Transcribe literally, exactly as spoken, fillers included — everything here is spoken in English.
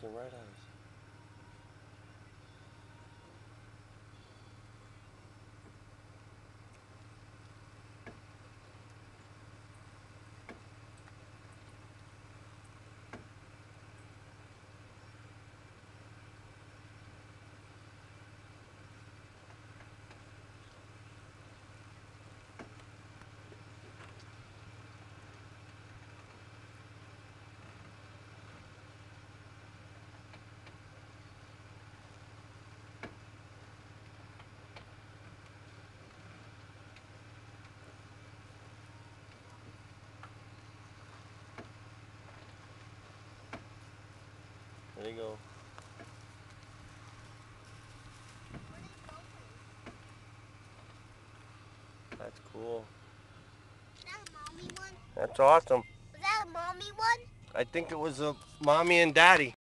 looking right at us. There you go. That's cool. Is that a mommy one? That's awesome. Was that a mommy one? I think it was a mommy and daddy.